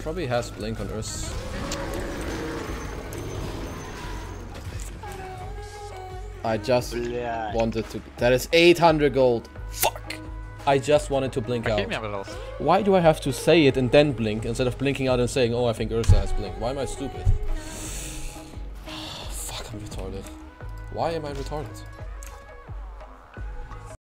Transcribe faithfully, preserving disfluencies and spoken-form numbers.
probably has blink on Ursa. I just Yeah. wanted to. That is eight hundred gold. Fuck! I just wanted to blink out. Why do I have to say it and then blink instead of blinking out and saying, oh, I think Ursa has blink? Why am I stupid? Fuck, I'm retarded. Why am I retarded?